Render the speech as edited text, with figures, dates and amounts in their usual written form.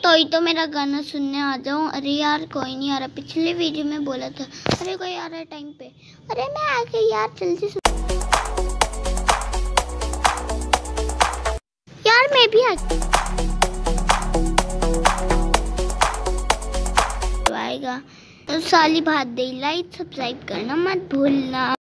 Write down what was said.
तो मेरा गाना सुनने आ जाऊं। अरे यार कोई नहीं आ रहा, पिछले वीडियो में बोला था। अरे कोई आ रहा है टाइम पे। अरे मैं आ गई यार, जल्दी सुन। यार मैं भी आएगा तो साली भात दे। लाइक सब्सक्राइब करना मत भूलना।